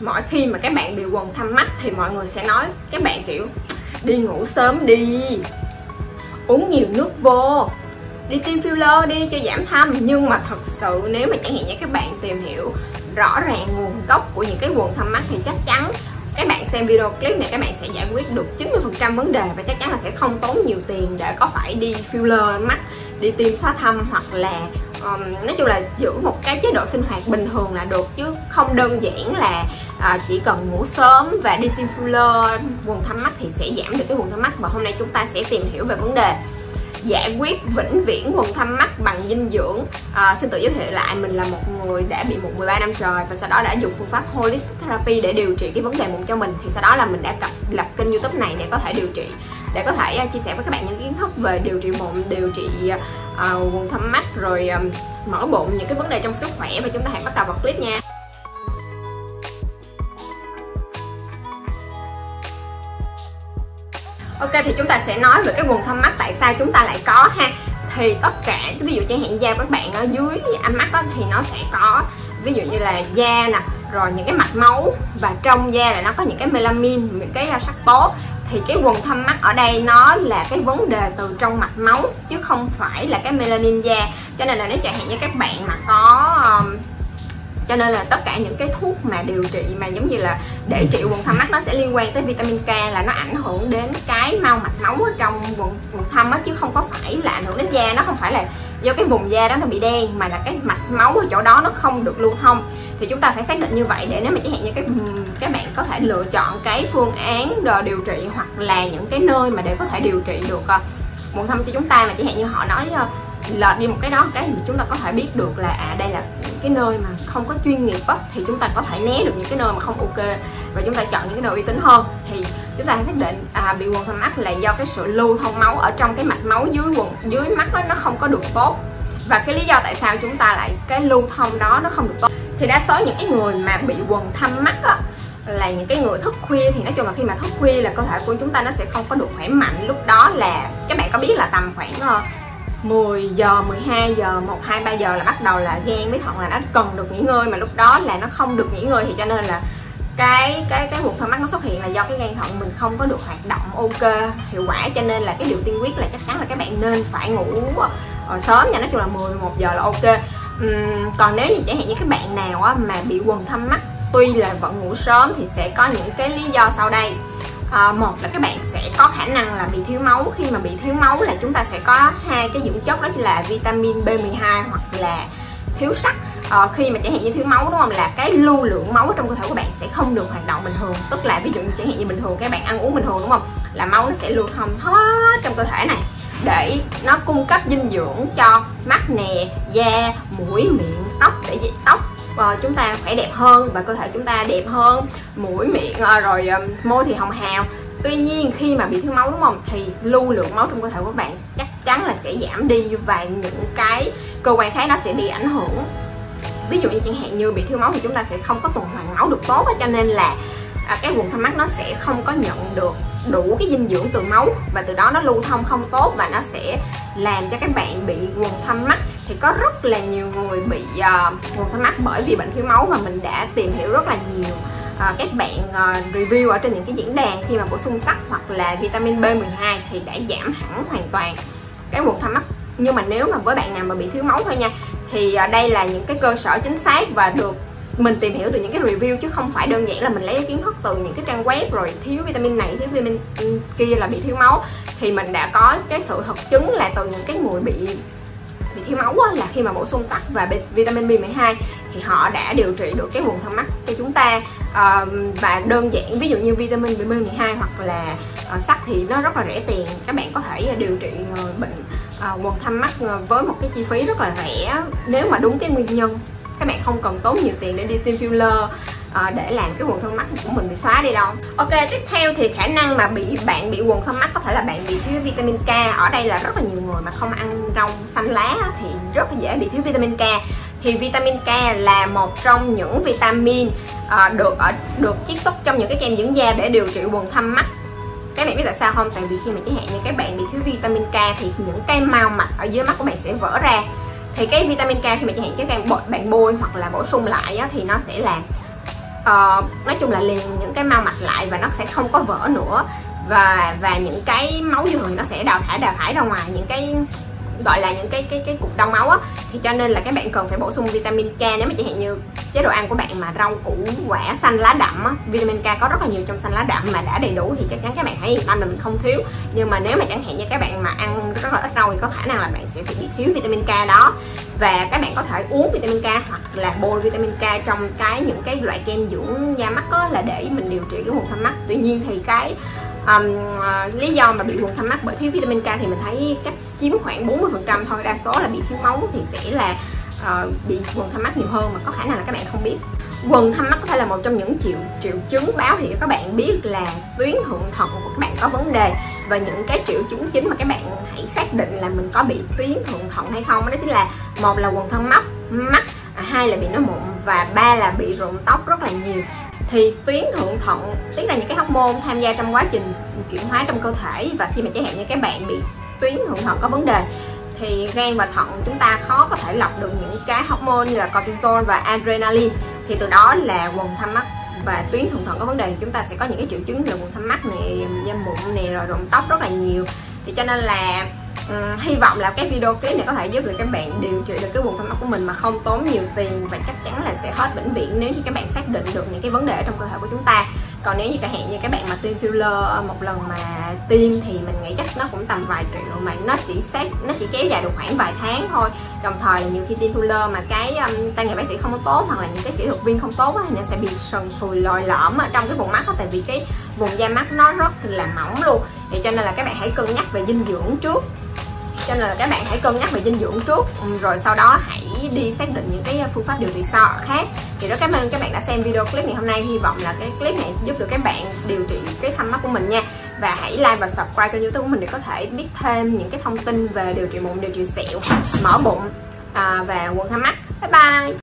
mỗi khi mà các bạn bị quầng thâm mắt thì mọi người sẽ nói các bạn kiểu đi ngủ sớm đi, uống nhiều nước vô, đi tiêm filler đi cho giảm thâm. Nhưng mà thật sự nếu mà chẳng hạn như các bạn tìm hiểu rõ ràng nguồn gốc của những cái quầng thâm mắt thì chắc chắn các bạn xem video clip này các bạn sẽ giải quyết được 90% vấn đề, và chắc chắn là sẽ không tốn nhiều tiền để có phải đi filler mắt, đi tiêm xóa thâm, hoặc là nói chung là giữ một cái chế độ sinh hoạt bình thường là được, chứ không đơn giản là chỉ cần ngủ sớm và đi tiêm filler quầng thâm mắt thì sẽ giảm được cái quầng thâm mắt. Và hôm nay chúng ta sẽ tìm hiểu về vấn đề giải quyết vĩnh viễn quầng thâm mắt bằng dinh dưỡng. Xin tự giới thiệu lại, mình là một người đã bị mụn 13 năm trời và sau đó đã dùng phương pháp Holistic Therapy để điều trị cái vấn đề mụn cho mình. Thì sau đó là mình đã lập kênh YouTube này để có thể điều trị, để có thể chia sẻ với các bạn những kiến thức về điều trị mụn, điều trị quầng thâm mắt, rồi mỡ bụng, những cái vấn đề trong sức khỏe. Và chúng ta hãy bắt đầu vào clip nha. Ok, thì chúng ta sẽ nói về cái quầng thâm mắt tại sao chúng ta lại có ha. Thì tất cả, ví dụ chẳng hạn da của các bạn ở dưới ánh mắt đó, thì nó sẽ có ví dụ như là da nè, rồi những cái mạch máu, và trong da là nó có những cái melanin, những cái sắc tố. Thì cái quầng thâm mắt ở đây nó là cái vấn đề từ trong mạch máu chứ không phải là cái melanin da. Cho nên là nếu chẳng hạn như các bạn mà có cho nên là tất cả những cái thuốc mà điều trị mà giống như là để trị quầng thâm mắt nó sẽ liên quan tới vitamin K, là nó ảnh hưởng đến cái mao mạch máu ở trong quầng thâm á, chứ không có phải là ảnh hưởng đến da. Nó không phải là do cái vùng da đó nó bị đen, mà là cái mạch máu ở chỗ đó nó không được lưu thông. Thì chúng ta phải xác định như vậy để nếu mà chẳng hạn như các bạn có thể lựa chọn cái phương án điều trị, hoặc là những cái nơi mà để có thể điều trị được quầng thâm cho chúng ta. Mà chẳng hạn như họ nói lọt đi một cái đó, cái chúng ta có thể biết được là đây là cái nơi mà không có chuyên nghiệp á, thì chúng ta có thể né được những cái nơi mà không ok và chúng ta chọn những cái nơi uy tín hơn. Thì chúng ta xác định bị quầng thâm mắt là do cái sự lưu thông máu ở trong cái mạch máu dưới mắt đó, nó không có được tốt. Và cái lý do tại sao chúng ta lại cái lưu thông đó nó không được tốt, thì đa số những cái người mà bị quầng thâm mắt á là những cái người thức khuya. Thì nói chung là khi mà thức khuya là cơ thể của chúng ta nó sẽ không có được khỏe mạnh. Lúc đó là các bạn có biết là tầm khoảng 10 giờ, 12 giờ, 1, 2, 3 giờ là bắt đầu là gan với thận là nó cần được nghỉ ngơi, mà lúc đó là nó không được nghỉ ngơi. Thì cho nên là cái quầng thâm mắt nó xuất hiện là do cái gan thận mình không có được hoạt động ok hiệu quả. Cho nên là cái điều tiên quyết là chắc chắn là các bạn nên phải ngủ sớm nha, nói chung là 11 giờ là ok. Còn nếu như chẳng hạn như các bạn nào á, mà bị quầng thâm mắt tuy là vẫn ngủ sớm thì sẽ có những cái lý do sau đây. Một là các bạn sẽ có khả năng là bị thiếu máu. Khi mà bị thiếu máu là chúng ta sẽ có hai cái dưỡng chất, đó chính là vitamin B12 hoặc là thiếu sắt. Khi mà chẳng hạn như thiếu máu đúng không, là cái lưu lượng máu trong cơ thể của bạn sẽ không được hoạt động bình thường. Tức là ví dụ như chẳng hạn như bình thường các bạn ăn uống bình thường đúng không, là máu nó sẽ lưu thông hết trong cơ thể này để nó cung cấp dinh dưỡng cho mắt nè, da, mũi, miệng, tóc, để tóc chúng ta khỏe đẹp hơn và cơ thể chúng ta đẹp hơn, mũi, miệng, rồi môi thì hồng hào. Tuy nhiên khi mà bị thiếu máu đúng không, thì lưu lượng máu trong cơ thể của bạn chắc chắn là sẽ giảm đi và những cái cơ quan khác nó sẽ bị ảnh hưởng. Ví dụ như chẳng hạn như bị thiếu máu thì chúng ta sẽ không có tuần hoàn máu được tốt, cho nên là cái quầng thâm mắt nó sẽ không có nhận được đủ cái dinh dưỡng từ máu, và từ đó nó lưu thông không tốt và nó sẽ làm cho các bạn bị quầng thâm mắt. Thì có rất là nhiều người bị quầng thâm mắt bởi vì bệnh thiếu máu, và mình đã tìm hiểu rất là nhiều các bạn review ở trên những cái diễn đàn khi mà bổ sung sắt hoặc là vitamin B12 thì đã giảm hẳn hoàn toàn cái quầng thâm mắt. Nhưng mà nếu mà với bạn nào mà bị thiếu máu thôi nha, thì đây là những cái cơ sở chính xác và được mình tìm hiểu từ những cái review, chứ không phải đơn giản là mình lấy kiến thức từ những cái trang web rồi thiếu vitamin này, thiếu vitamin kia là bị thiếu máu. Thì mình đã có cái sự thực chứng là từ những cái người bị thiếu máu á, là khi mà bổ sung sắt và vitamin B12 thì họ đã điều trị được cái quầng thâm mắt cho chúng ta. Và đơn giản ví dụ như vitamin B12 hoặc là sắt thì nó rất là rẻ tiền, các bạn có thể điều trị bệnh quầng thâm mắt với một cái chi phí rất là rẻ nếu mà đúng cái nguyên nhân. Các bạn không cần tốn nhiều tiền để đi tiêm filler để làm cái quầng thâm mắt của mình bị xóa đi đâu. Ok, tiếp theo thì khả năng mà bạn bị quầng thâm mắt có thể là bạn bị thiếu vitamin K. Ở đây là rất là nhiều người mà không ăn rau xanh lá thì rất là dễ bị thiếu vitamin K. Thì vitamin K là một trong những vitamin được chiết xuất trong những cái kem dưỡng da để điều trị quầng thâm mắt. Các bạn biết tại sao không? Tại vì khi mà chẳng hạn như các bạn bị thiếu vitamin K thì những cái mao mạch ở dưới mắt của bạn sẽ vỡ ra. Thì cái vitamin K khi mà chẳng hạn các bạn bôi hoặc là bổ sung lại á, thì nó sẽ làm nói chung là liền những cái mao mạch lại và nó sẽ không có vỡ nữa, và những cái máu dư thừa nó sẽ đào thải ra ngoài, những cái gọi là những cái cục đông máu á. Thì cho nên là các bạn cần phải bổ sung vitamin K. Nếu mà chẳng hạn như chế độ ăn của bạn mà rau củ quả xanh lá đậm á, vitamin K có rất là nhiều trong xanh lá đậm mà đã đầy đủ thì chắc chắn các bạn hãy yên tâm là mình không thiếu. Nhưng mà nếu mà chẳng hạn như các bạn mà ăn rất là ít rau thì có khả năng là bạn sẽ bị thiếu vitamin K đó. Và các bạn có thể uống vitamin K hoặc là bôi vitamin K trong những cái loại kem dưỡng da mắt đó, là để mình điều trị cái vùng thâm mắt. Tuy nhiên thì cái lý do mà bị vùng thâm mắt bởi thiếu vitamin K thì mình thấy chắc chiếm khoảng 40% thôi, đa số là bị thiếu máu thì sẽ là bị quầng thâm mắt nhiều hơn, mà có khả năng là các bạn không biết. Quầng thâm mắt có thể là một trong những triệu chứng báo hiệu cho các bạn biết là tuyến thượng thận của các bạn có vấn đề. Và những cái triệu chứng chính mà các bạn hãy xác định là mình có bị tuyến thượng thận hay không, đó chính là một là quầng thâm mắt, hai là bị nổi mụn, và ba là bị rụng tóc rất là nhiều. Thì tuyến thượng thận tức là những cái hormone tham gia trong quá trình chuyển hóa trong cơ thể, và khi mà chẳng hạn như các bạn bị tuyến thượng thận có vấn đề thì gan và thận chúng ta khó có thể lọc được những cái hormone như là cortisol và adrenaline, thì từ đó là quầng thâm mắt và tuyến thượng thận có vấn đề thì chúng ta sẽ có những cái triệu chứng như quầng thâm mắt này, da mụn này, rồi rụng tóc rất là nhiều. Thì cho nên là hy vọng là cái video clip này có thể giúp được các bạn điều trị được cái quầng thâm mắt của mình mà không tốn nhiều tiền, và chắc chắn là sẽ hết vĩnh viễn nếu như các bạn xác định được những cái vấn đề trong cơ thể của chúng ta. Còn nếu như chẳng hạn như các bạn mà tiêm filler một lần mà tiêm thì mình nghĩ chắc nó cũng tầm vài triệu, mà nó chỉ kéo dài được khoảng vài tháng thôi. Đồng thời là nhiều khi tiêm filler mà cái tay nghề bác sĩ không có tốt, hoặc là những cái kỹ thuật viên không tốt thì nó sẽ bị sần sùi lồi lõm ở trong cái vùng mắt đó, tại vì cái vùng da mắt nó rất là mỏng luôn. Thì cho nên là các bạn hãy cân nhắc về dinh dưỡng trước. Rồi sau đó hãy đi xác định những cái phương pháp điều trị khác. Thì rất cảm ơn các bạn đã xem video clip ngày hôm nay. Hy vọng là cái clip này giúp được các bạn điều trị cái thâm mắt của mình nha. Và hãy like và subscribe kênh YouTube của mình để có thể biết thêm những cái thông tin về điều trị mụn, điều trị sẹo, mỡ bụng và quầng thâm mắt. Bye bye.